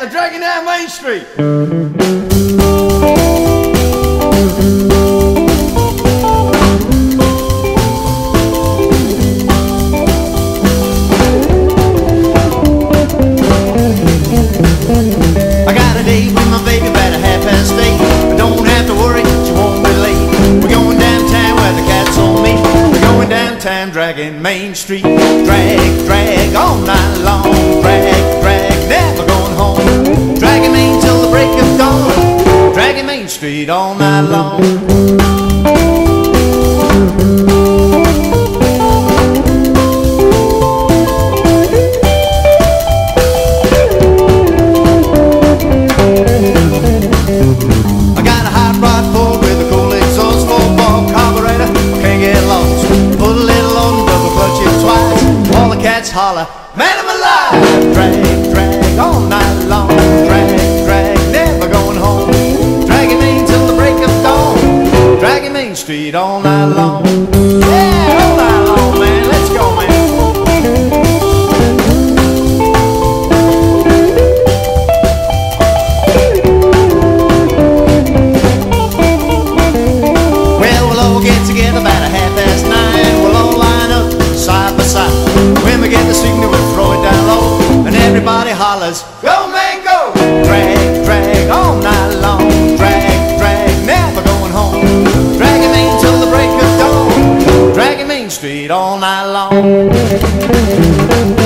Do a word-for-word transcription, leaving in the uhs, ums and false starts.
they're dragging down Main Street. I got a date with my baby about a half past eight. I don't have to worry, she won't be late. We're going downtown where the cat's on me. We're going downtown dragging Main Street. Drag, drag all night long. Drag, drag, never going home. Dragging Main till the break of dawn. Dragging Main Street all night long. Holler, man, I'm alive. Drag, drag all night long. Drag, drag, never going home. Dragging Main till the break of dawn. Dragging Main Street all night long. Yeah, all night long, man. Let's go, man. Well, we'll all get together about a half past nine. We'll all line up side by side. When we get the signal, we'll throw it down low, and everybody hollers, go man, go! Drag, drag all night long. Drag, drag, never going home. Dragging Main till the break of dawn. Dragging Main Street all night long.